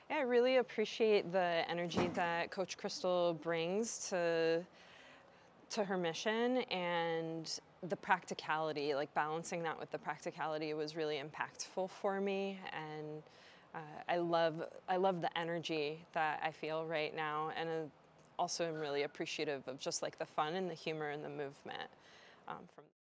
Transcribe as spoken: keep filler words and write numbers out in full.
Yeah, I really appreciate the energy that Coach Christal brings to to her mission, and the practicality, like balancing that with the practicality was really impactful for me. And uh, I love I love the energy that I feel right now, and uh, also am really appreciative of just like the fun and the humor and the movement um, from